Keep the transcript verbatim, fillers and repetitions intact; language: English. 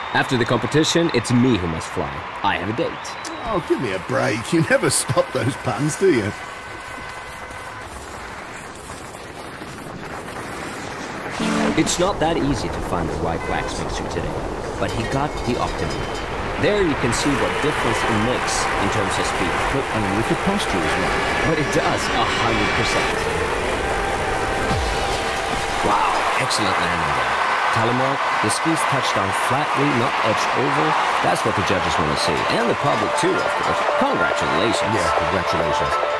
After the competition, it's me who must fly. I have a date. Oh, give me a break. You never stop those puns, do you? It's not that easy to find the right wax mixture today, but he got the optimum. There you can see what difference it makes in terms of speed. But only if the posture is right. But it does, a hundred percent. Wow, excellent landing there. Telemark, the skis touched down flatly, not edged over. That's what the judges want to see. And the public too, of course. Congratulations. Yeah, congratulations.